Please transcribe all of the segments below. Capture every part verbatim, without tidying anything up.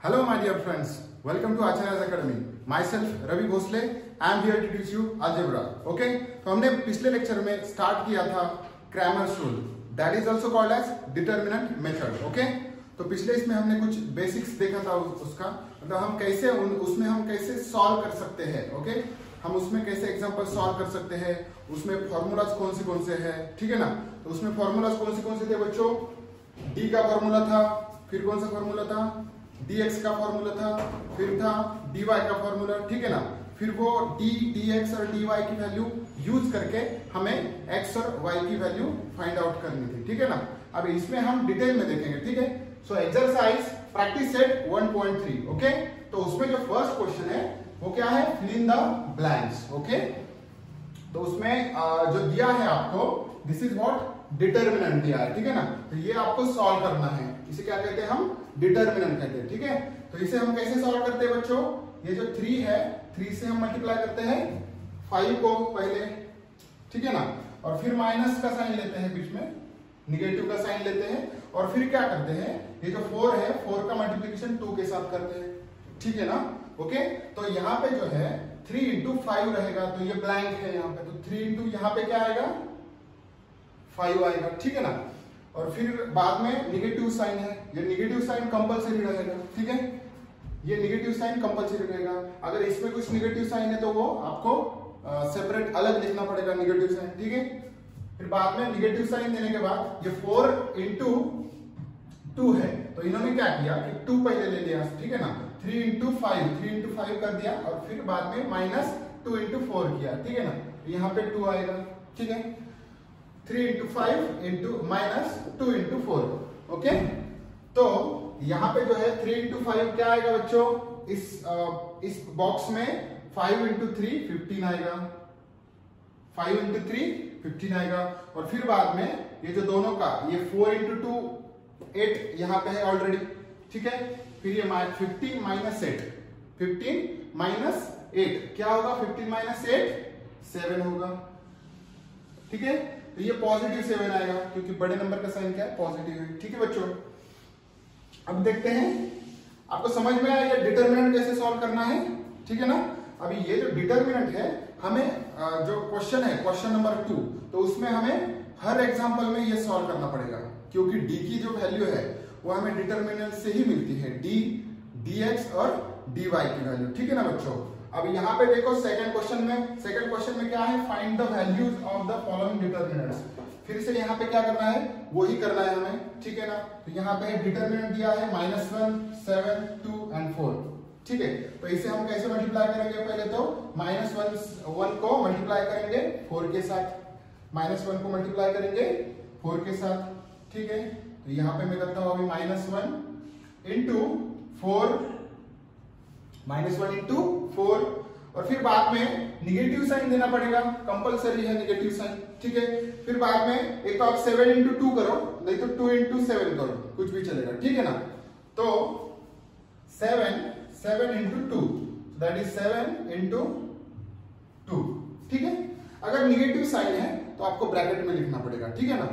Hello my dear friends, welcome to Acharya's Academy. Myself Ravi Bhosle, I am here to teach you algebra. Okay? तो हमने पिछले lecture में start किया था Cramer's rule, that is also called as determinant method. Okay? तो पिछले इसमें हमने कुछ बेसिक्स देखा था उसका, मतलब हम कैसे उन, उसमें हम कैसे सॉल्व कर सकते हैं. Okay okay? हम उसमें कैसे एग्जांपल सॉल्व कर सकते हैं, उसमें फॉर्मूलाज कौन से कौन से हैं, ठीक है ना. तो उसमें फॉर्मूलाज कौन से कौन से थे बच्चों? डी का फॉर्मूला था, फिर कौन सा फॉर्मूला था? dx का फॉर्मूला था, फिर था dy का फॉर्मूला, ठीक है ना. फिर वो d dx और dy की वैल्यू यूज करके हमें x और y की वैल्यू फाइंड आउट करनी थी, ठीक है ना. अब इसमें हम डिटेल में देखेंगे, ठीक है. So exercise practice set one point three. Okay? तो उसमें जो फर्स्ट क्वेश्चन है वो क्या है? Fill in the blanks. Okay? तो उसमें जो दिया है आपको, दिस इज व्हाट डिटरमिनेंट दिया है, ठीक है ना. तो ये आपको सॉल्व करना है. इसे क्या कहते हैं? हम डिटरमिनेंट कहते हैं, ठीक है. तो इसे हम कैसे सॉल्व करते हैं बच्चों? ये जो थ्री है, थ्री से हम मल्टीप्लाई करते हैं फाइव को पहले, ठीक है ना. और फिर माइनस का साइन लेते हैं, बीच में निगेटिव का साइन लेते हैं, और फिर क्या करते हैं? ये जो फोर है, फोर का मल्टीप्लीकेशन टू के साथ करते हैं, ठीक है ना. ओके? तो यहाँ पे जो है थ्री इंटू फाइव रहेगा, तो ये ब्लैंक है यहाँ पे. तो थ्री इंटू यहाँ पे क्या आएगा? फाइव आएगा, ठीक है ना. और फिर बाद में निगेटिव साइन है, ये निगेटिव साइन कंपलसरी रहेगा, ठीक है. ये निगेटिव साइन कंपलसरी रहेगा. अगर इसमें कुछ निगेटिव साइन है तो वो आपको सेपरेट uh, अलग लिखना पड़ेगा निगेटिव साइन, ठीक है. फिर बाद में निगेटिव साइन देने के बाद ये फोर इंटू टू है, तो इन्होंने क्या किया कि टू पहले ले लिया, ठीक है ना. Three into five three into five कर दिया, और फिर बाद में माइनस टू इंटू फोर किया, ठीक है ना. यहाँ पे टू आएगा, ठीक है. Three into five into minus two into four. Okay? तो यहाँ पे जो है थ्री इंटू फाइव क्या आएगा बच्चों? इस आ, इस बॉक्स में फाइव इंटू थ्री फिफ्टीन आएगा, फाइव इंटू थ्री फिफ्टीन आएगा. और फिर बाद में ये जो दोनों का, ये फोर इंटू टू एट यहाँ पे है ऑलरेडी, ठीक है. फिर ये fifteen minus eight, fifteen minus eight क्या होगा? फिफ्टीन माइनस एट सेवन होगा, ठीक है. तो ये पॉजिटिव सेवन आएगा, क्योंकि बड़े नंबर का साइन क्या है? पॉजिटिव है, ठीक है बच्चों. अब देखते हैं, आपको समझ में आया ये डिटरमिनेंट कैसे सॉल्व करना है, ठीक है ना. अभी ये जो डिटरमिनेंट है, हमें जो क्वेश्चन है, क्वेश्चन नंबर टू, तो उसमें हमें हर एग्जांपल में ये सॉल्व करना पड़ेगा, क्योंकि डी की जो वैल्यू है वो हमें डिटरमिनेंट से ही मिलती है, डी डीएक्स और डीवाई की वैल्यू, ठीक है ना बच्चों. अब यहाँ पे देखो सेकंड क्वेश्चन में, सेकंड क्वेश्चन में क्या है? Find the values of the following determinants. फिर से यहाँ पे क्या करना है? वही करना है हमें, ठीक है ना. तो यहाँ पे डिटरमिनेंट दिया है minus one, seven, two and four, ठीक है. तो इसे हम कैसे मल्टीप्लाई करेंगे? पहले तो माइनस वन वन को मल्टीप्लाई करेंगे फोर के साथ, माइनस वन को मल्टीप्लाई करेंगे फोर के साथ, ठीक है. तो यहाँ पे मैं करता हूँ अभी minus one into four, minus one into four, और फिर बाद में निगेटिव साइन देना पड़ेगा, कंपलसरी है निगेटिव साइन, ठीक है. फिर बाद में एक तो आप सेवन इंटू टू करो, नहीं तो टू इंटू सेवन करो, कुछ भी चलेगा, ठीक है ना. तो seven seven into two, that is seven into two, ठीक है. अगर निगेटिव साइन है तो आपको ब्रैकेट में लिखना पड़ेगा, ठीक है ना.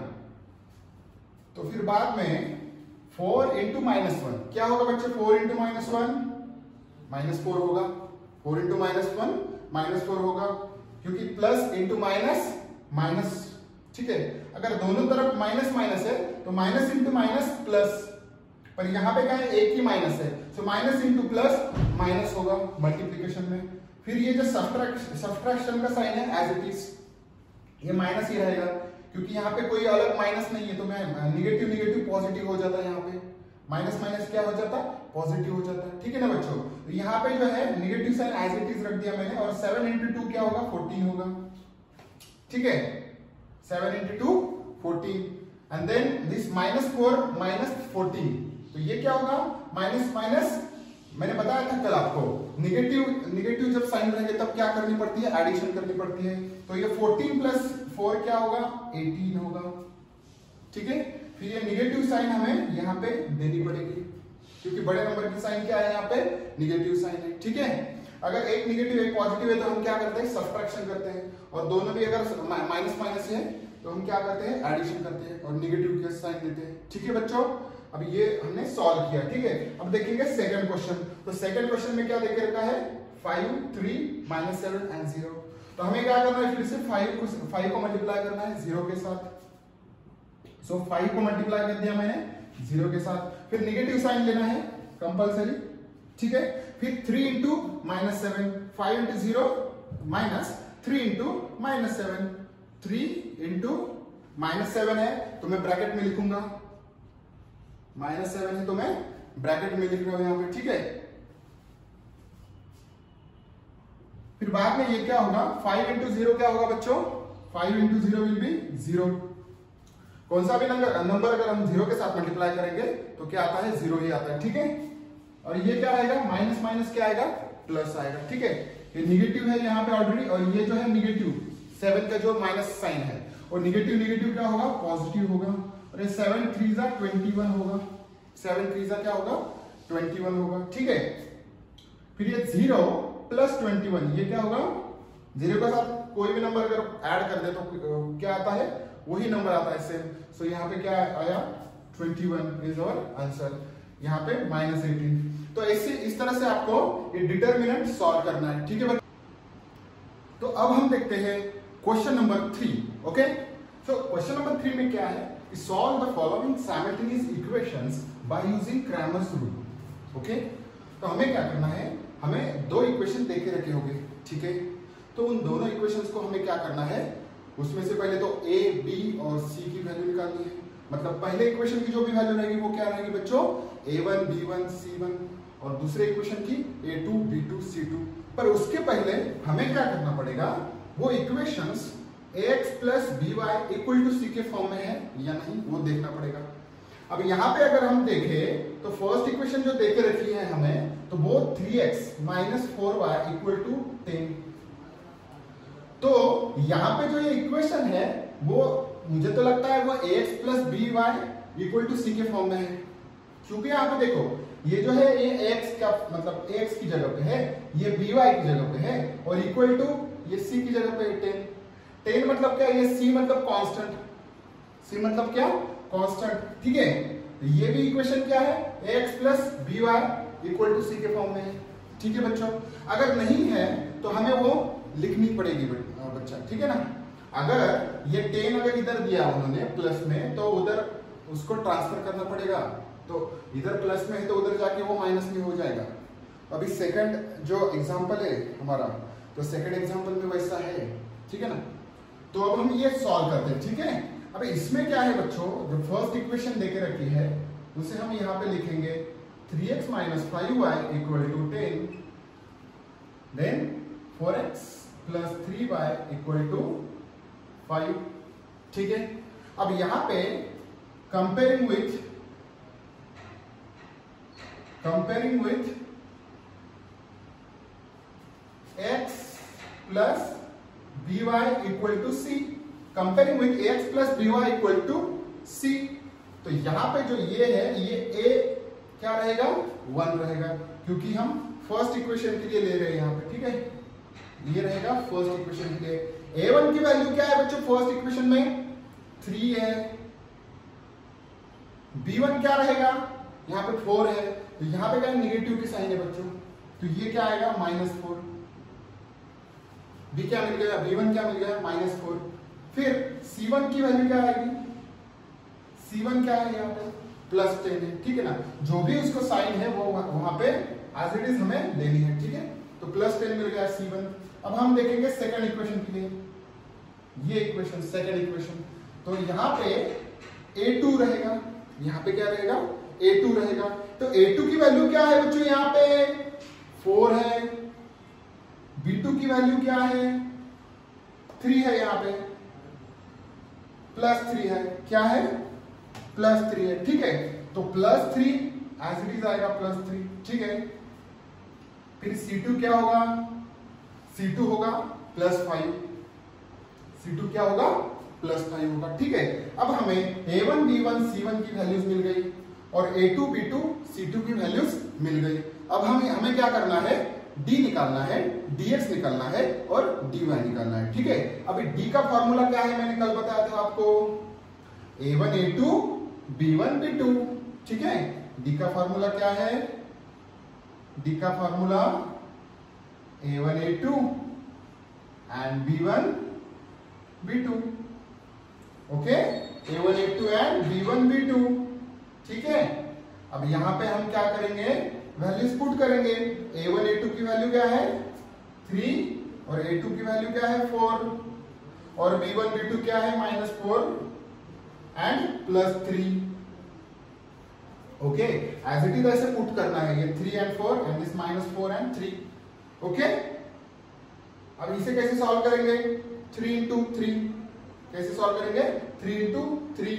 तो फिर बाद में फोर इंटू माइनस वन क्या होगा बच्चे? Four into minus one minus four होगा, four into minus one minus four होगा, क्योंकि प्लस इंटू माइनस माइनस, ठीक है. अगर दोनों तरफ माइनस माइनस है तो माइनस इंटू माइनस प्लस, पर यहाँ पे क्या है? एक ही माइनस है, so minus into plus minus होगा मल्टीप्लीकेशन में. फिर ये जो सब्ट्रैक्शन का साइन है, एज इट इज ये माइनस ही रहेगा, क्योंकि यहाँ पे कोई अलग माइनस नहीं है, तो मैं निगेटिव निगेटिव पॉजिटिव हो जाता है. यहाँ पे माइनस माइनस क्या हो जाता? पॉजिटिव हो जाता है, ठीक है ना बच्चों. तो यहाँ पे जो है negative sign as it is रख दिया मैंने, और सेवन इंटू टू क्या होगा? फोर्टीन होगा, ठीक है. Seven into two fourteen, and then this minus four minus fourteen, तो ये क्या होगा? माइनस माइनस, मैंने बताया था कल आपको, निगेटिव निगेटिव जब साइन रहेंगे तब क्या करनी पड़ती है? एडिशन करनी पड़ती है. तो ये फोर्टीन प्लस फोर क्या होगा? एटीन होगा, ठीक है. फिर ये निगेटिव साइन हमें यहाँ पे देनी पड़ेगी, क्योंकि बड़े नंबर की साइन क्या है? यहाँ पे निगेटिव साइन है, ठीक है. अगर एक निगेटिव एक पॉजिटिव है तो हम क्या करते हैं? सब्ट्रैक्शन करते हैं, और दोनों भी अगर माइनस माइनस है तो हम क्या करते हैं? एडिशन करते हैं और निगेटिव के साइन देते हैं, ठीक है बच्चों. अब ये हमने सॉल्व किया, ठीक है। अब देखेंगे सेकंड क्वेश्चन। तो सेकंड क्वेश्चन में क्या देके रखा है, five, three, minus seven and zero. तो हमें क्या करना है, फिर से फाइव को फाइव को मल्टीप्लाई करना है जीरो के साथ। सो so, फाइव को मल्टीप्लाई कर दिया मैंने जीरो के साथ, फिर निगेटिव साइन लेना है कंपलसरी, ठीक है। फिर three into minus seven, five into zero minus three into minus seven, three into minus seven है तो मैं ब्रैकेट में लिखूंगा, माइनस सेवन है तो मैं ब्रैकेट में लिख रहा हूं यहां पे, ठीक है। फिर बाद में ये क्या होगा, फाइव इंटू जीरो क्या होगा बच्चों, five into zero will be zero. कौन सा भी नंबर नंबर अगर हम जीरो के साथ मल्टीप्लाई करेंगे तो क्या आता है, जीरो ही आता है, ठीक है। और ये क्या आएगा, माइनस माइनस क्या आएगा, प्लस आएगा, ठीक है। ये निगेटिव है यहाँ पे ऑलरेडी, और ये जो है निगेटिव सेवन का जो माइनस साइन है, और निगेटिव निगेटिव क्या होगा, पॉजिटिव होगा। और ये सेवन थ्री जा ट्वेंटी वन होगा, सेवन थ्री जा क्या होगा, ट्वेंटी वन होगा, ठीक है। फिर ये जीरो प्लस ट्वेंटी वन, ये क्या होगा, जीरो के साथ कोई भी नंबर अगर ऐड कर दे तो क्या आता है, वही नंबर आता है सेम। सो यहाँ पे क्या आया, twenty one is our answer, यहाँ पे माइनस एटीन। तो ऐसे इस तरह से आपको ये डिटर्मिनेंट सॉल्व करना है, ठीक है। तो अब हम देखते हैं question number three, okay. So question number three में क्या है, solve the following simultaneous equations by using Cramer's rule, okay. तो हमें क्या करना है, हमें दो इक्वेशन देके रखे होंगे, ठीक है। तो उन दोनों इक्वेशंस को हमें क्या करना है, उसमें से पहले तो ए, बी और सी की वैल्यू निकालनी है। मतलब पहले इक्वेशन की जो भी वैल्यू रहेगी वो क्या रहेगी बच्चों, A one, B one, C one, और दूसरे इक्वेशन की A two, B two, C two. पर उसके पहले हमें क्या करना पड़ेगा, वो equations ax plus B Y equal to सी के फॉर्म में है या नहीं वो देखना पड़ेगा। अब यहाँ पे अगर हम देखें तो फर्स्ट इक्वेशन जो देके रखी है हमें, तो वो three X minus four Y equal to ten. तो यहाँ पे जो ये इक्वेशन है वो मुझे तो लगता है वो ax plus B Y equal to सी के फॉर्म में है, क्योंकि यहाँ पे देखो ये जो है ये x का मतलब x की जगह पे है, ये by की जगह पे है, और इक्वल टू ये c की जगह पे टेन। टेन मतलब क्या, ये c मतलब कांस्टेंट, c मतलब क्या, कांस्टेंट, ठीक है। ये भी इक्वेशन क्या है, ax plus B Y equal to सी के फॉर्म में है, ठीक है बच्चों। अगर नहीं है तो हमें वो लिखनी पड़ेगी बच्चा, ठीक है ना। अगर ये टेन अगर इधर दिया उन्होंने प्लस में, तो उधर उसको ट्रांसफर करना पड़ेगा, तो इधर प्लस में है तो उधर जाके वो माइनस में हो जाएगा। अभी सेकंड जो एग्जांपल है हमारा, तो सेकंड एग्जांपल में वैसा है, ठीक है ना। तो अब हम ये सॉल्व करते हैं, ठीक है। अब इसमें क्या है बच्चों, जो फर्स्ट इक्वेशन देके रखी है उसे हम यहाँ पे लिखेंगे three X minus five Y equal to ten, then four X plus three Y equal to five, ठीक है। अब यहाँ पे comparing with comparing with x plus B Y equal to C, comparing with x plus B Y equal to C. तो यहां पे जो ये है, ये a क्या रहेगा, वन रहेगा, क्योंकि हम फर्स्ट इक्वेशन के लिए ले रहे हैं यहां पे, ठीक है। ये रहेगा फर्स्ट इक्वेशन के लिए। ए वन की वैल्यू क्या है बच्चों, फर्स्ट इक्वेशन में थ्री है, बी वन क्या रहेगा, यहाँ पे फोर है, तो यहाँ पे क्या निगेटिव की साइन है बच्चों, तो ये क्या आएगा, माइनस फोर। बी क्या मिल गया, बी वन क्या मिल गया, माइनस फोर। फिर सी वन की वैल्यू क्या आएगी, सी वन क्या है यहाँ पे, प्लस टेन है, ठीक है ना। जो भी उसको साइन है वो वहां पे एज इट इज हमें लेनी है, ठीक है। तो प्लस टेन मिल गया सी वन। अब हम देखेंगे सेकंड इक्वेशन के लिए, ये इक्वेशन सेकंड इक्वेशन, तो यहाँ पे ए टू रहेगा, यहाँ पे क्या रहेगा, ए टू रहेगा। तो ए टू की वैल्यू क्या है बच्चों, यहाँ पे फोर है, बी टू की वैल्यू क्या है, थ्री है, यहाँ पे प्लस थ्री है, क्या है, प्लस थ्री है, ठीक है। तो plus three as it is आएगा प्लस थ्री, ठीक है। फिर सी टू क्या होगा, सी टू होगा प्लस फाइव, सी टू क्या होगा, प्लस फाइव होगा, ठीक है। अब हमें A one, B one, C one की वैल्यूज मिल गई, और A two, B two, C two की वैल्यूज मिल गई। अब हमें हमें क्या करना है, d निकालना है, dx निकालना है, और dy निकालना है, ठीक है। अभी d का फॉर्मूला क्या है, मैंने कल बताया था आपको, A one A two, B one B two, ठीक है। डी का फॉर्मूला क्या है, डी का formula A one A two and B one B two. Okay, A one A two and B one B two. ठीक है, अब यहां पे हम क्या करेंगे, वैल्यूज पुट करेंगे। ए वन ए टू की वैल्यू क्या है थ्री और ए टू की वैल्यू क्या है फोर और बी वन बी टू क्या है minus four and plus three. Okay, as it is ऐसे पुट करना है, ये three and four and this minus four and three. Okay, अब इसे कैसे सॉल्व करेंगे, थ्री इंटू थ्री कैसे सॉल्व करेंगे, three into three,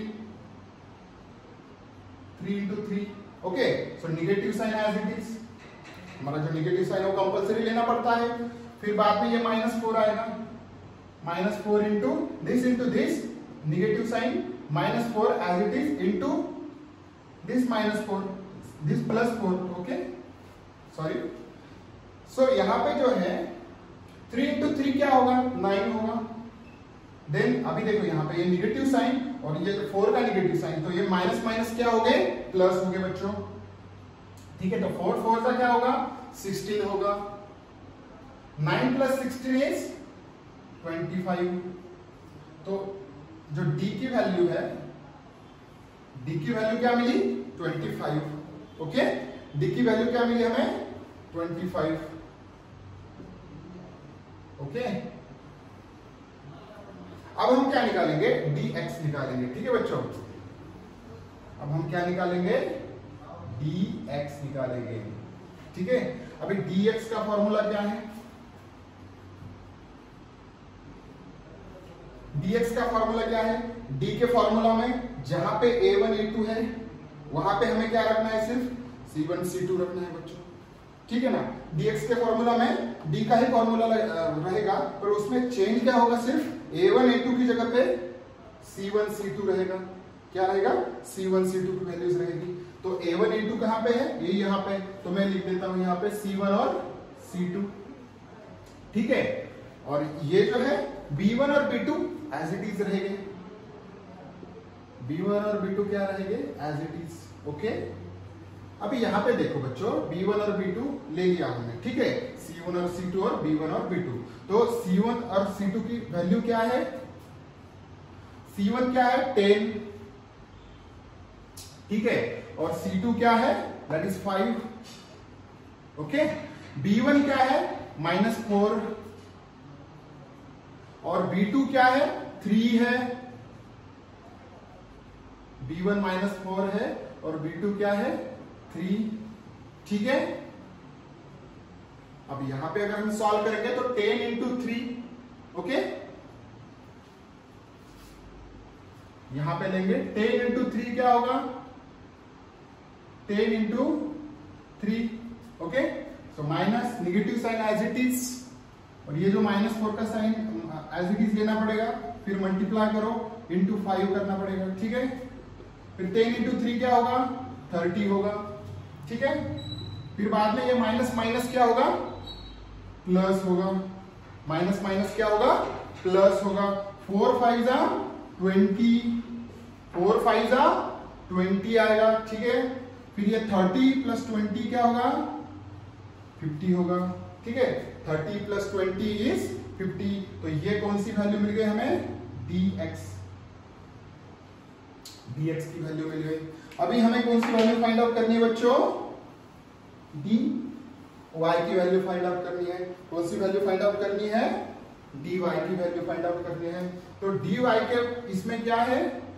three into three. Okay, so negative sign as it is, हमारा जो निगेटिव साइन है वो कंपल्सरी लेना पड़ता है। फिर बाद में ये माइनस फोर आएगा, minus four into this into this, negative sign minus four as it is into this minus four, this plus four. Okay, sorry. So यहां पे जो है थ्री इंटू थ्री क्या होगा, नाइन होगा। देन अभी देखो यहाँ पे ये निगेटिव साइन और ये फोर का निगेटिव साइन, तो ये माइनस माइनस क्या हो गए, प्लस हो गए बच्चों। ठीक है, तो फोर फोर का क्या होगा, सिक्सटीन होगा। Nine plus sixteen is twenty five. तो जो डी की वैल्यू है, डी की वैल्यू क्या मिली, ट्वेंटी फाइव। ओके, डी की वैल्यू क्या मिली हमें, ट्वेंटी फाइव। ओके, अब हम क्या निकालेंगे, dx निकालेंगे। ठीक है बच्चों, अब हम क्या निकालेंगे, dx निकालेंगे। ठीक है, अभी dx का फॉर्मूला क्या है, dx का फॉर्मूला क्या है, d के फॉर्मूला में जहां पे ए वन ए टू है वहां पे हमें क्या रखना है, सिर्फ सी वन सी टू रखना है बच्चों। ठीक है ना, dx के फॉर्मूला में d का ही फॉर्मूला रहेगा, पर उसमें चेंज क्या होगा, सिर्फ ए वन ए टू की जगह पे सी वन सी टू रहेगा। क्या रहेगा, सी वन सी टू की वैल्यूज रहेगी। तो ए वन ए टू कहां पे है, ये यहां पे, तो मैं लिख देता हूं यहां पे सी वन और सी टू। ठीक है, और ये जो है बी वन और B two as it is रहेंगे, बी वन और बी टू क्या रहेंगे, एज इट इज। ओके, अभी यहां पे देखो बच्चों, बी वन और बी टू ले लिया हमने। ठीक है, सी वन और सी टू और बी वन और बी टू। तो सी वन और सी टू की वैल्यू क्या है, सी वन क्या है, टेन। ठीक है, और सी टू क्या है, that is five. Okay, B one क्या है, माइनस फोर, और बी टू क्या है, थ्री है। बी वन माइनस फोर है और बी टू क्या है, थ्री। ठीक है, अब यहां पे अगर हम सॉल्व करेंगे तो टेन इंटू थ्री। ओके, यहां पे लेंगे टेन इंटू थ्री क्या होगा, ten into three. Okay, so minus negative sign as it is, और ये जो माइनस फोर का साइन एज इट इज लेना पड़ेगा, फिर मल्टीप्लाई करो, इंटू फाइव करना पड़ेगा। ठीक है, फिर टेन इंटू थ्री क्या होगा, थर्टी होगा। ठीक है, फिर बाद में ये माइनस माइनस क्या होगा, प्लस होगा। माइनस माइनस क्या होगा, प्लस होगा। फोर फाइव जा ट्वेंटी, फोर फाइव जा ट्वेंटी आएगा। ठीक है, फिर ये थर्टी प्लस ट्वेंटी क्या होगा, फिफ्टी होगा। ठीक है, thirty plus twenty is fifty. तो ये कौन सी वैल्यू मिल गई हमें, dx, dx की वैल्यू मिल गई। अभी हमें कौन सी वैल्यू फाइंड आउट करनी है बच्चों, dy की वैल्यू फाइंड आउट करनी है। कौन सी वैल्यू फाइंड आउट करनी है, dy की वैल्यू फाइंड आउट करनी है। तो dy के इसमें क्या है,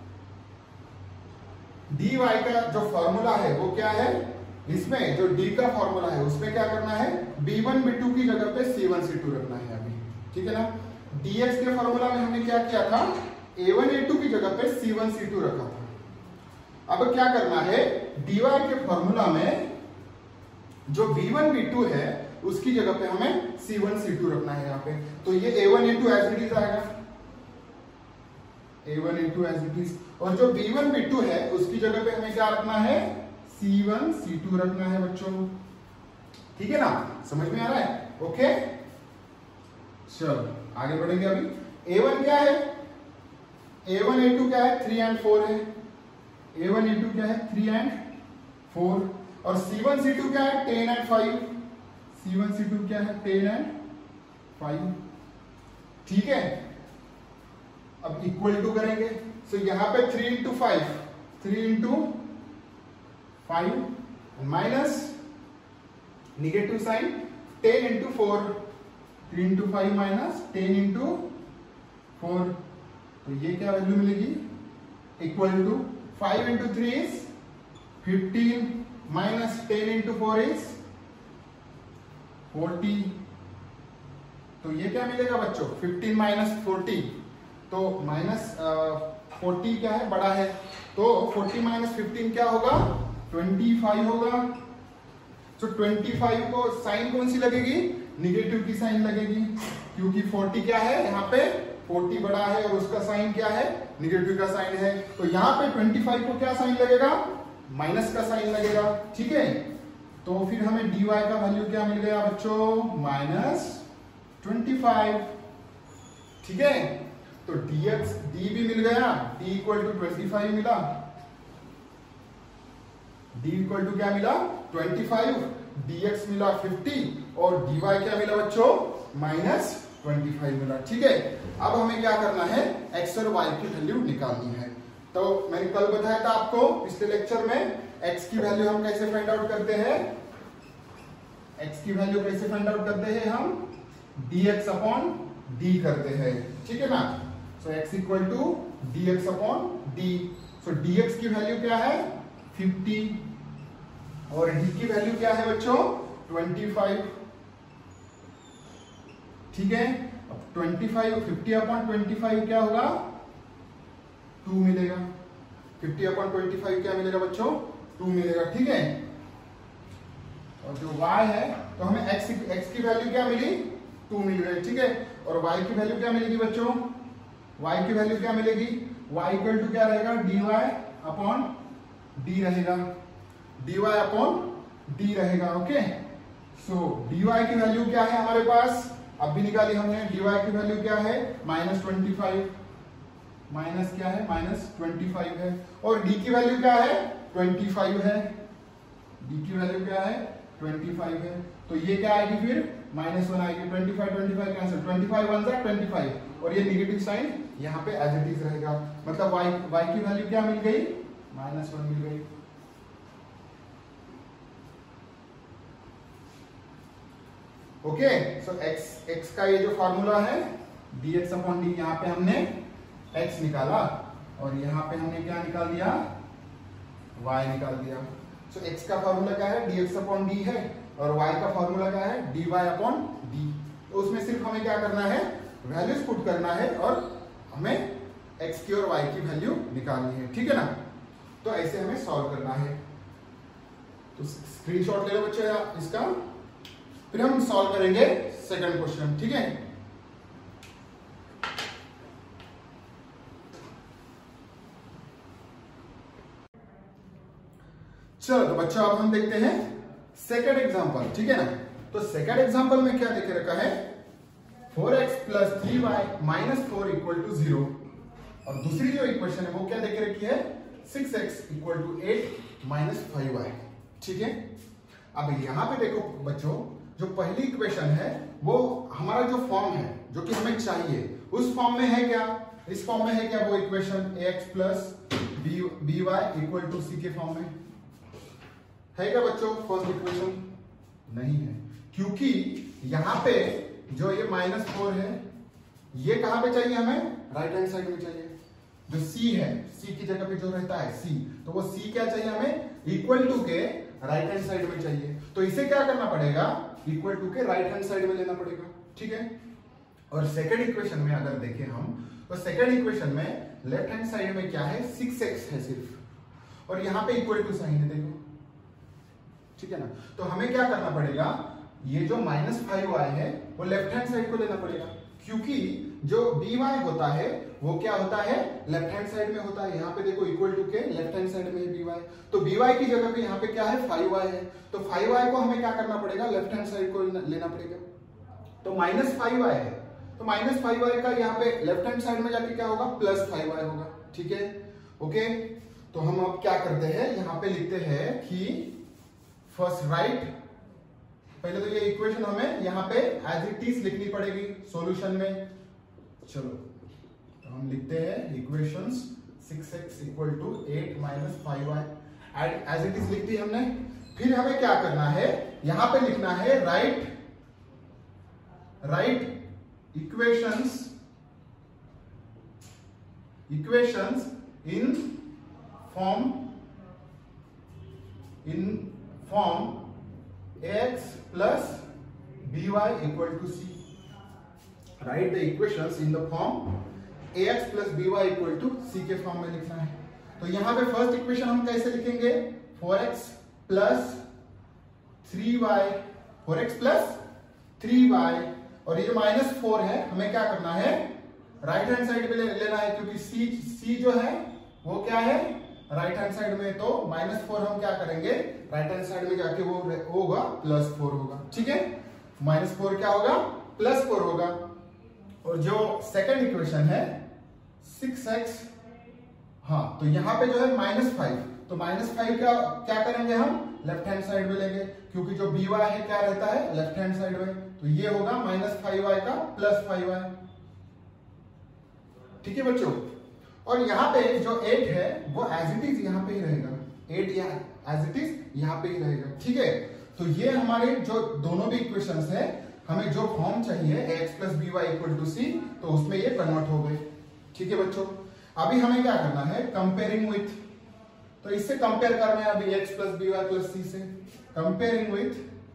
dy का जो फॉर्मूला है वो क्या है, इसमें जो d का फॉर्मूला है उसमें क्या करना है, बी वन बी टू की जगह पे सी वन सी टू रखना है अभी। ठीक है ना, dx के फॉर्मूला में हमने क्या किया था, ए वन ए टू की जगह पे सी वन सी टू रखा था। अब क्या करना है, dy के फॉर्मूला में जो बी वन बी टू है उसकी जगह पे हमें सी वन सी टू रखना है यहाँ पे। तो ये A one A two as it is आएगा, A one A two as it is, और जो बी वन बी टू है उसकी जगह पे हमें क्या रखना है, सी वन सी टू रखना है बच्चों। ठीक है ना, समझ में आ रहा है। ओके, चलो आगे बढ़ेंगे। अभी ए वन क्या है, ए वन ए टू क्या है, थ्री एंड फोर है। ए वन ए टू क्या है, थ्री एंड फोर, और सी वन सी टू क्या है, ten and five, C one C two क्या है, टेन एंड फाइव, ठीक है। अब इक्वल टू करेंगे, सो so यहां पे three into five, three into five minus negative sign ten into four, three into five minus ten into four, तो ये क्या वैल्यू मिलेगी, equal to five into three is fifteen minus ten into four is forty, तो ये क्या मिलेगा बच्चों, fifteen minus forty, तो माइनस फोर्टी क्या है, बड़ा है, तो फोर्टी माइनस फिफ्टीन क्या होगा, ट्वेंटी फाइव होगा। तो ट्वेंटी फाइव को साइन कौन सी लगेगी, निगेटिव की साइन लगेगी, क्योंकि फोर्टी क्या है, यहाँ पे फोर्टी बड़ा है और उसका साइन क्या है, निगेटिव का साइन है, तो यहाँ पे ट्वेंटी फाइव को क्या साइन लगेगा, माइनस का साइन लगेगा, ठीक है। तो फिर हमें dy का वैल्यू क्या मिल गया बच्चों, माइनस ट्वेंटी फाइव, ठीक है। तो dx d भी मिल गया, d equal to twenty five मिला, d इक्वल टू क्या मिला, ट्वेंटी फाइव, dx मिला फिफ्टी और dy क्या मिला बच्चों, माइनस ट्वेंटी फाइव मिला, ठीक है। अब हमें क्या करना है, x और y की वैल्यू निकालनी है। तो मैंने कल बताया था आपको पिछले लेक्चर में, x की वैल्यू हम कैसे फाइंड आउट करते हैं, x की वैल्यू कैसे फाइंड आउट करते हैं हम, dx अपॉन d करते हैं, ठीक है ना। So x equal to dx upon d, so dx की वैल्यू क्या है, फिफ्टी, और d की वैल्यू क्या है बच्चों, ट्वेंटी फाइव, ठीक है। अब twenty five, fifty upon twenty five क्या होगा, टू मिलेगा, फिफ्टी अपॉन ट्वेंटी फाइव क्या मिलेगा बच्चों, टू मिलेगा, ठीक है। और जो y है, तो हमें x, x की वैल्यू क्या मिली, टू मिल रही है, ठीक है। और y की वैल्यू क्या मिलेगी बच्चों, y की वैल्यू क्या मिलेगी, y इक्वल टू क्या रहेगा, dy अपॉन d रहेगा, dy अपॉन d रहेगा, ओके। सो dy की वैल्यू क्या है हमारे पास, अब भी निकाली हमने, dy की वैल्यू क्या है, माइनस ट्वेंटी फाइव, माइनस क्या है, माइनस ट्वेंटी फाइव है, और d की वैल्यू क्या है, ट्वेंटी फाइव है, d की वैल्यू क्या है, ट्वेंटी फाइव है, तो ये क्या आएगी फिर, माइनस वन आएगी, twenty five twenty five cancel, twenty five one जा ट्वेंटी फाइव, और ये निगेटिव साइन यहाँ पे एज इट इज रहेगा, मतलब y y की वैल्यू क्या मिल गई, माइनस वन मिल गई। ओके, सो x x का ये जो फॉर्मूला है dx अपॉन डी, यहाँ पे हमने x निकाला और यहाँ पे हमने क्या निकाल दिया, y निकाल दिया। सो so, x का फॉर्मूला क्या है, dx अपॉन डी है, और y का फॉर्मूला क्या है, dy अपॉन डी। तो उसमें सिर्फ हमें क्या करना है, वैल्यूज पुट करना है और हमें x की और y की वैल्यू निकालनी है, ठीक है ना। तो ऐसे हमें सॉल्व करना है, तो स्क्रीनशॉट ले लो बच्चों इसका, फिर हम सॉल्व करेंगे सेकंड क्वेश्चन, ठीक है। चलो तो बच्चों अब हम देखते हैं सेकंड एग्जांपल, ठीक है ना। तो सेकंड एग्जांपल में क्या देखे रखा है, four X plus three Y minus four equal to zero, और दूसरी जो इक्वेशन है वो क्या देखे रखी है, six X equal to eight minus five Y, ठीक है। अब यहां पे देखो बच्चों, जो पहली इक्वेशन है वो हमारा जो फॉर्म है जो कि हमें चाहिए उस फॉर्म में है क्या, इस फॉर्म में है क्या वो equation, A X plus B B Y equal to सी के फॉर्म में है क्या बच्चों, फर्स्ट इक्वेशन नहीं है, क्योंकि यहाँ पे जो ये माइनस फोर है ये कहां पे चाहिए हमें, राइट हैंड साइड में चाहिए। जो सी है, सी की जगह पे जो रहता है सी, तो वो सी क्या चाहिए हमें, इक्वल टू के राइट हैंड साइड में चाहिए। तो इसे क्या करना पड़ेगा, इक्वल टू के राइट हैंड साइड में लेना पड़ेगा, ठीक है। और सेकंड इक्वेशन में अगर देखें हम, तो सेकंड इक्वेशन में लेफ्ट हैंड साइड में क्या है, सिक्स एक्स है सिर्फ, और यहाँ पे इक्वल टू साइन है देखो, ठीक है ना। तो हमें क्या करना पड़ेगा, ये जो माइनस फाइव वाई है वो लेफ्ट हैंड साइड को लेना पड़ेगा, क्योंकि जो बी वाई होता है वो क्या होता है, लेफ्ट हैंड साइड में होता है। यहाँ पे देखो इक्वल टू के लेफ्ट हैंड साइड में है बी वाई, तो बी वाई की जगह पे यहाँ पे क्या है, फाइव वाई है, तो फाइव वाई को हमें क्या करना पड़ेगा, लेफ्ट हैंड साइड को लेना पड़ेगा। तो माइनस फाइव वाई है, तो माइनस फाइव वाई का यहाँ पे लेफ्ट हैंड साइड में जाके क्या होगा, प्लस फाइव वाई होगा, ठीक है। ओके, तो हम अब क्या करते हैं, यहां पे लिखते हैं कि फर्स्ट राइट, पहले तो ये इक्वेशन हमें यहां पे एज इट इज लिखनी पड़ेगी सॉल्यूशन में। चलो तो हम लिखते हैं equations six X equal to eight minus five Y as it is लिख दी हमने। फिर हमें क्या करना है, यहां पे लिखना है right right equations equations in form in form ax plus by equal to c. Write the equations in the form ax plus by equal to c के फॉर्म में लिखना है। तो यहां पे फर्स्ट इक्वेशन हम कैसे लिखेंगे, four X plus three Y, four X plus three Y, और ये जो माइनस फोर है हमें क्या करना है, राइट हैंड साइड पे ले, लेना है, क्योंकि c c जो है वो क्या है राइट हैंड साइड में, तो माइनस फोर हम क्या करेंगे राइट हैंड साइड में जाके वो होगा प्लस फोर होगा। ठीक है, माइनस फोर क्या होगा प्लस फोर होगा। और जो सेकंड इक्वेशन है सिक्स एक्स, हाँ तो यहां पे जो है माइनस फाइव, तो माइनस फाइव का क्या करेंगे हम लेफ्ट हैंड साइड में लेंगे, क्योंकि जो बी वाई है क्या रहता है लेफ्ट हैंड साइड में, तो ये होगा माइनस फाइव वाई का प्लस फाइव वाई। ठीक है बच्चों, और यहाँ पे जो एट है वो एज इट इज यहाँ पे ही रहेगा, एट एज इट इज यहाँ पे ही रहेगा। ठीक है, तो ये हमारे जो दोनों भी इक्वेशंस है, हमें जो फॉर्म चाहिए x plus B Y equal to C, तो उसमें ये कन्वर्ट हो गए। ठीक है बच्चों, अभी हमें क्या करना है कंपेयरिंग विथ, तो इससे कंपेयर करना है अभी x plus B Y plus C से, comparing with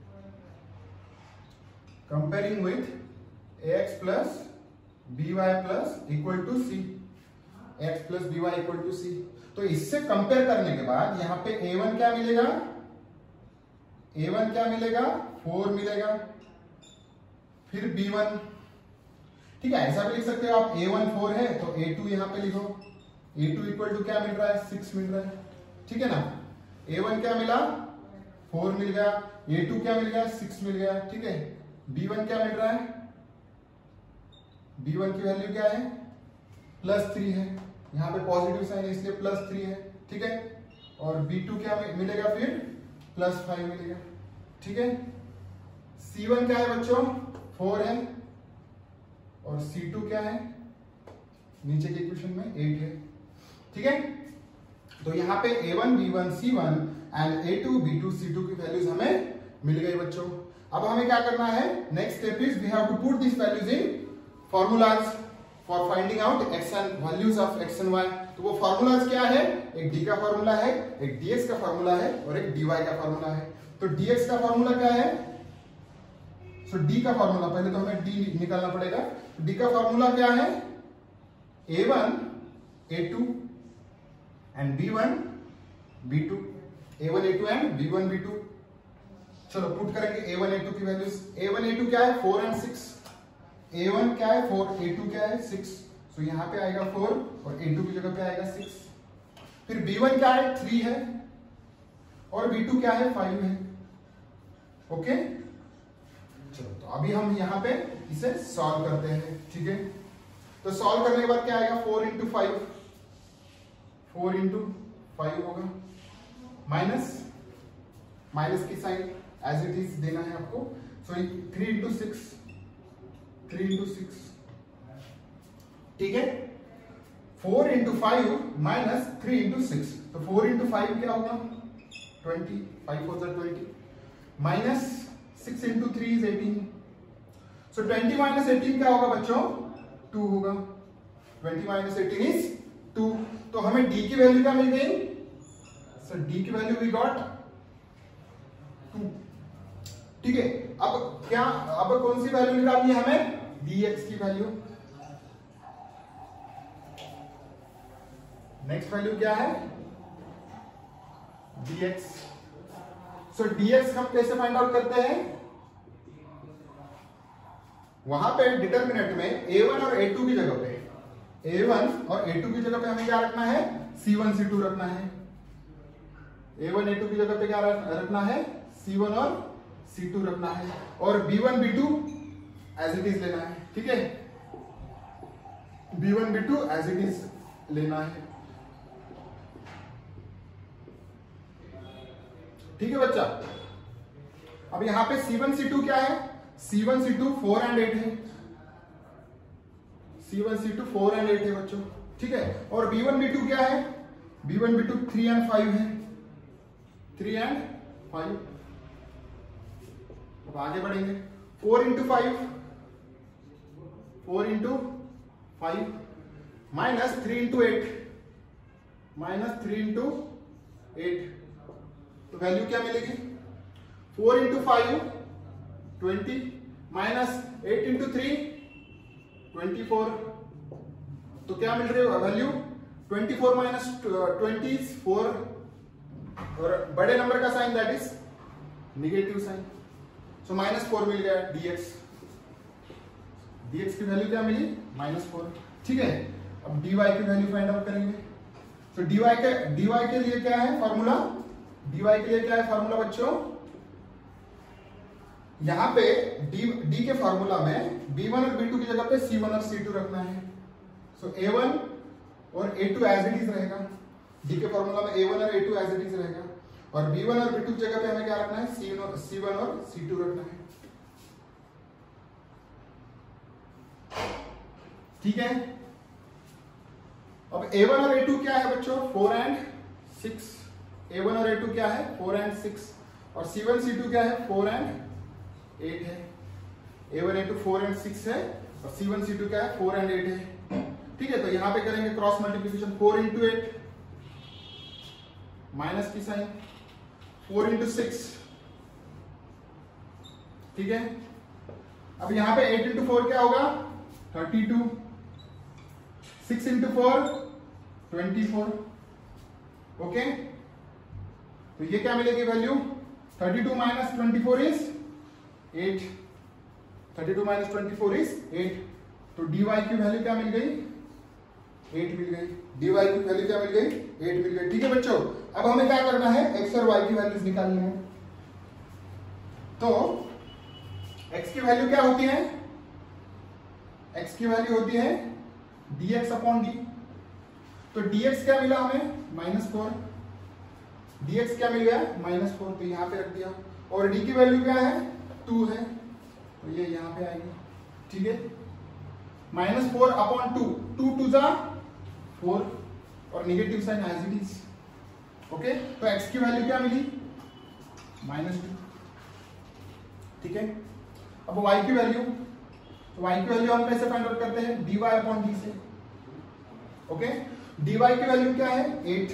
comparing with x plus B Y plus equal to C, x plus B Y equal to C. तो इससे कंपेयर करने के बाद यहां पे ए वन क्या मिलेगा, ए वन क्या मिलेगा फोर मिलेगा, फिर बी वन। ठीक है, ऐसा भी लिख सकते हो आप, ए वन फोर है तो ए टू यहां पे लिखो, ए टू इक्वल टू क्या मिल रहा है सिक्स मिल रहा है। ठीक है ना, ए वन क्या मिला फोर मिल गया, ए टू क्या मिल गया सिक्स मिल गया। ठीक है, बी वन क्या मिल रहा है, बी वन की वैल्यू क्या है प्लस थ्री है, यहाँ पे पॉजिटिव साइन है इसलिए प्लस थ्री है। ठीक है, और बी टू क्या मिलेगा फिर प्लस फाइव मिलेगा। ठीक है, सी वन क्या है बच्चों फोर है, और सी टू क्या है नीचे के इक्वेशन में एट है। ठीक है, तो यहाँ पे A one B one C one and A two B two C two की वैल्यूज हमें मिल गई बच्चों। अब हमें क्या करना है, next step is we have to put this values in formulas for finding out X and values of X and Y. तो वो फॉर्मूलाज क्या है, एक डी का फॉर्मूला है, एक डीएक्स का फॉर्मूला है, और एक डीवाई का फॉर्मूला है। तो डीएक्स का फॉर्मूला क्या है, सो so, डी का फॉर्मूला पहले तो हमें डी निकालना पड़ेगा। डी का फॉर्मूला क्या है, A one A two and B one B two, A one A two and B one B two. चलो पुट करेंगे ए वन ए टू की values. A one A two क्या है four and six, A one क्या है four, ए two क्या है six, सो यहाँ पे आएगा फोर और ए टू की जगह पे आएगा सिक्स। फिर बी वन क्या है थ्री है, और बी टू क्या है फाइव है। ओके, चलो तो अभी हम यहाँ पे इसे सॉल्व करते हैं। ठीक है, तो सॉल्व करने के बाद क्या आएगा four into five, four into five होगा, माइनस माइनस की साइन एज इट इज देना है आपको। So three into six, three into six. ठीक है, four into five minus three into six, तो फोर इंटू फाइव क्या होगा ट्वेंटी, फाइव फोर जा twenty, minus six into three is eighteen. So twenty minus eighteen क्या होगा बच्चों two होगा, twenty minus eighteen is two. तो हमें डी की वैल्यू क्या मिल गई, सो डी की वैल्यू वी गॉट टू। ठीक है, अब क्या, अब कौन सी वैल्यू निकालनी है हमें, dx की वैल्यू। नेक्स्ट वैल्यू क्या है dx। सो dx हम कैसे फाइंड आउट करते हैं, वहां पे डिटर्मिनेंट में ए वन और ए टू की जगह पे, ए वन और ए टू की जगह पे हमें क्या रखना है सी वन सी टू रखना है। ए वन ए टू की जगह पे क्या रखना है सी वन और सी टू रखना है, और B one B two as it is लेना है। ठीक है, B one B two as it is लेना है। ठीक है बच्चा। अब यहां पे सी वन सी टू क्या है, C one C two four and eight है, C one C two four and eight है बच्चों, ठीक है। और बी वन बी टू क्या है, B one B two three and five है, थ्री एंड फाइव। अब आगे बढ़ेंगे, four into five, four into five minus three into eight, minus three into eight, तो वैल्यू क्या मिलेगी, four into five twenty minus eight into three twenty four, तो क्या मिल रही है value, twenty four minus twenty four, और बड़े नंबर का sign that is negative sign, so minus four मिल गया dx, dx की वैल्यू क्या मिली माइनस फोर, ठीक है। अब dy की वैल्यू फाइंड आउट करेंगे, तो dy के dy के लिए क्या है फॉर्मूला, dy के लिए क्या है फॉर्मूला बच्चों, यहां पे d d के फॉर्मूला में बी वन और बी टू की जगह पे सी वन और सी टू रखना है, सो ए वन और A two as it is रहेगा, d के फॉर्मूला में ए वन और A two as it is रहेगा, और बी वन और बी टू की जगह पे हमें क्या रखना है, सी वन सी वन और सी टू रखना है, ठीक है। अब ए वन और ए टू क्या है बच्चों, four and six, A one और ए टू क्या है फोर एंड सिक्स, और सी वन सी टू क्या है फोर एंड एट है, A one A two four and six है, और सी वन सी टू क्या है फोर एंड एट है, ठीक है। तो यहां पे करेंगे cross multiplication, four into eight minus की साइन, फोर इंटू सिक्स, ठीक है। अब यहां पे एट इंटू फोर क्या होगा, thirty two, six into four twenty four, okay. तो ये क्या मिलेगी value, thirty two minus twenty four is eight, thirty two minus twenty four is eight, तो dy की वैल्यू क्या मिल गई, एट मिल गई, dy की वैल्यू क्या मिल गई, एट मिल गई, ठीक है बच्चों। अब हमें क्या करना है, x और y की वैल्यूज निकालनी है, तो x की वैल्यू क्या होती है, x की वैल्यू होती है dx अपॉन डी, तो dx क्या मिला हमें माइनस फोर, dx क्या मिल गया माइनस फोर, तो यहां पे रख दिया, और d की वैल्यू क्या है टू है, तो ये यहां पे आएगी, ठीक है। Minus four upon two, two two जा फोर, और negative sign as it is, okay. तो x की वैल्यू क्या मिली माइनस टू, ठीक है। अब y की वैल्यू, तो y की वैल्यू हम कैसे फाइंड आउट करते हैं, dy अपॉन डी से, ओके। dy की वैल्यू क्या है एट,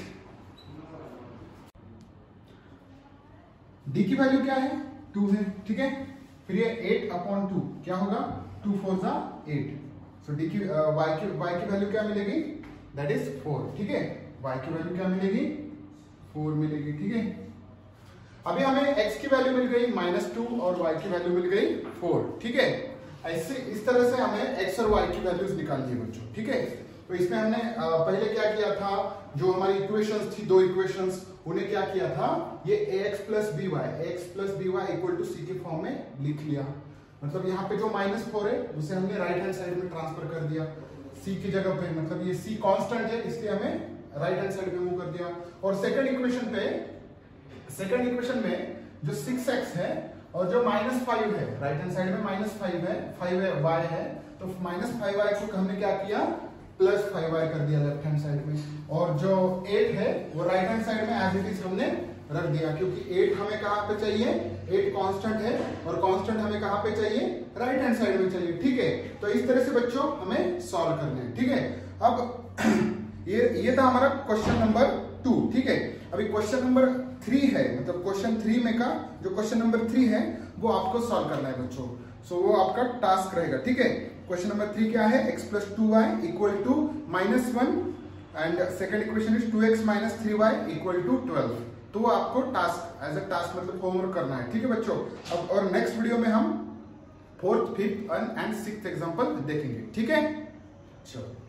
d की वैल्यू क्या है टू है, ठीक है। फिर ये एट अपॉन टू क्या होगा, टू फोर जा एट, सो डी की y की y की वैल्यू क्या मिलेगी, दैट इज फोर, ठीक है। y की वैल्यू क्या मिलेगी फोर मिलेगी, ठीक है। अभी हमें x की वैल्यू मिल गई माइनस टू और y की वैल्यू मिल गई फोर, ठीक है। ऐसे इस तरह से हमें x और y की वैल्यूज निकालनी है बच्चों, ठीक है। तो इसमें हमने पहले क्या किया था, जो हमारी इक्वेशंस थी, दो इक्वेशंस, उन्हें क्या किया था, ये ax plus B y, x plus B Y equal to सी के फॉर्म में लिख लिया, मतलब यहाँ पे जो माइनस फोर है उसे हमने राइट हैंड साइड में ट्रांसफर कर दिया, c की जगह पे, मतलब ये c कांस्टेंट है इसलिए हमें राइट हैंड साइड में मूव कर दिया, और सेकंड इक्वेशन पे, सेकंड इक्वेशन में जो सिक्स एक्स है और जो माइनस फाइव है, राइट हैंड साइड में माइनस फाइव है, फाइव है वाई है, तो माइनस फाइव वाई को हमने क्या किया, प्लस फाइव वाई कर दिया लेफ्ट हैंड साइड में, और जो एट है वो राइट हैंड साइड में एज इट इज हमने रख दिया, क्योंकि एट हमें कहां पे चाहिए, एट कांस्टेंट है, और कांस्टेंट हमें कहां पे चाहिए, राइट हैंड साइड में चाहिए, ठीक है। तो इस तरह से बच्चों हमें सॉल्व करना है, ठीक है। अब ये ये था हमारा क्वेश्चन नंबर टू, ठीक है। अभी क्वेश्चन नंबर थ्री है, मतलब क्वेश्चन थ्री में का जो क्वेश्चन नंबर थ्री है वो आपको सॉल्व करना है बच्चों, सो so, वो आपका टास्क रहेगा, ठीक है। क्वेश्चन नंबर थ्री क्या है, x plus two y equal to minus one, and second equation is two x minus three Y equal to twelve, तो वो आपको टास्क एज अ टास्क मतलब होमवर्क करना है, ठीक है बच्चों। अब और नेक्स्ट वीडियो में हम fourth, fifth and sixth example देखेंगे, ठीक है। चलो।